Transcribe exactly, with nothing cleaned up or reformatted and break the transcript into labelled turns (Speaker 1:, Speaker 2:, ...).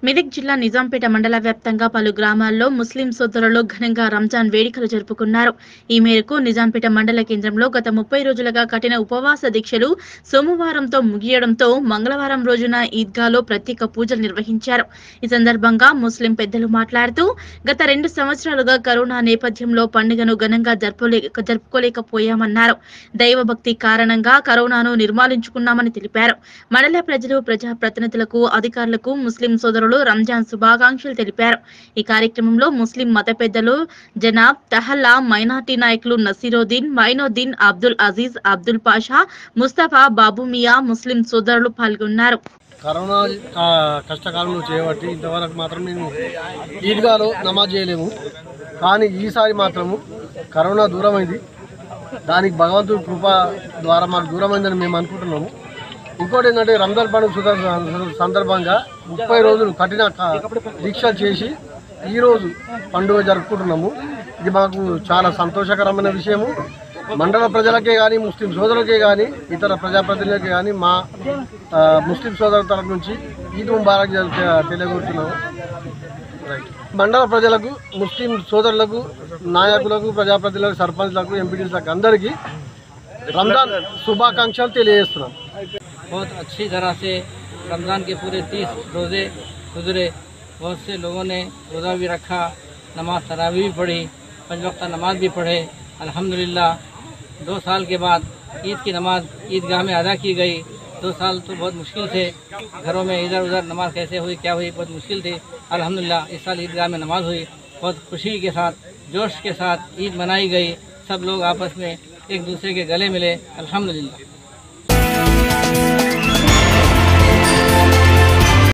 Speaker 1: మెదక్ జిల్లా నిజాంపేట మండల వ్యాప్తంగా పలు గ్రామాల్లో ముస్లిం సోదరులు ఘనంగా రంజాన్ వేడుకలు జరుపుకున్నారు. ఈ మేరకు నిజాంపేట మండల కేంద్రంలో గత ముప్పై రోజులుగా కఠిన ఉపవాస దీక్షలు సోమవారంతో ముగియడంతో మంగళవారం రోజున ఈద్గాలో ప్రత్యేక పూజలు నిర్వహించారు. ఈ సందర్భంగా ముస్లిం పెద్దలు మాట్లాడుతూ గత రెండు సంవత్సరాలుగా కరోనా నేపథ్యంలో పండుగను ఘనంగా జరుపుకోలేకపోయామన్నారు. దైవభక్తి కారణంగా కరోనాను నిర్మూలించుకున్నామని తెలిపారు. మండల ప్రజలు, ప్రజాప్రతినిధులకు, అధికారులకు ముస్లిం సోదరులు రంజాన్ శుభాకాంక్షలు తెలిపారు. ఈ కార్యక్రమంలో ముస్లిం మత పెద్దలు జనాబ్ తహల్లా, మైనార్టీ నాయకులు నసీరుద్దీన్, మైనుద్దీన్, అబ్దుల్ అజీజ్, అబ్దుల్ పాషా, ముస్తఫా, బాబు మియా ముస్లిం సోదరులు పాల్గొన్నారు.
Speaker 2: కరోనా కష్టకాలంలో చేయబట్టి ఇంతవరకు మాత్రం మేము ఈద్గాలో నమాజ్ చేయలేము. కానీ ఈసారి మాత్రము కరోనా దూరమైంది. దానికి భగవంతుడి కృప ద్వారా మాకు దూరమైందని మేము అనుకుంటున్నాము. ఇంకోటి ఏంటంటే రంజాన్ పండుగ సందర్భంగా ముప్పై రోజులు కఠిన దీక్షలు చేసి ఈరోజు పండుగ జరుపుకుంటున్నాము. ఇది మాకు చాలా సంతోషకరమైన విషయము. మండల ప్రజలకే కానీ, ముస్లిం సోదరులకే కానీ, ఇతర ప్రజాప్రతినిధులకే కానీ మా ముస్లిం సోదరుల తరఫు నుంచి ఈద్ ముబారక్ తెలియగొడుతున్నాము. మండల ప్రజలకు, ముస్లిం సోదరులకు, నాయకులకు, ప్రజాప్రతినిధులకు, సర్పంచ్లకు, ఎంపీటీలకు అందరికీ రంజాన్ శుభాకాంక్షలు తెలియజేస్తున్నాం.
Speaker 3: बहुत अच्छी तरह से रमज़ान के पूरे तीस रोज़े गुजरे। बहुत से लोगों ने रोज़ा भी रखा, नमाज तरावी भी पढ़ी, पाँच वक्त नमाज भी पढ़े। अल्हम्दुलिल्लाह दो साल के बाद ईद की नमाज ईदगाह में अदा की गई। दो साल तो बहुत मुश्किल थे, घरों में इधर उधर नमाज कैसे हुई क्या हुई बहुत मुश्किल थी। अल्हम्दुलिल्लाह इस साल ईदगाह में नमाज हुई, बहुत खुशी के साथ, जोश के साथ ईद मनाई गई। सब लोग आपस में एक दूसरे के गले मिले। अल्हम्दुलिल्लाह।